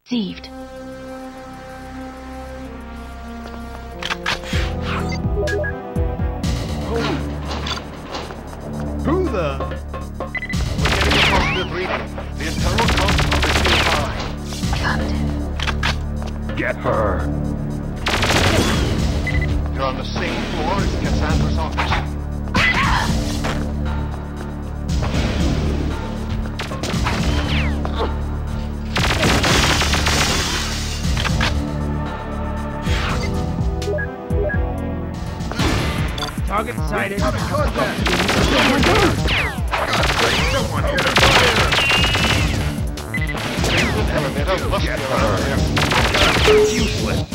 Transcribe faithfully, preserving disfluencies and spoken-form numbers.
Received. Who the? We're getting a positive reading. The internal constant is too high. Affirmative. Get her. You're on the same floor as Cassandra's office. Target sighted. Someone hit a fire! Elevator must be around here. Useless.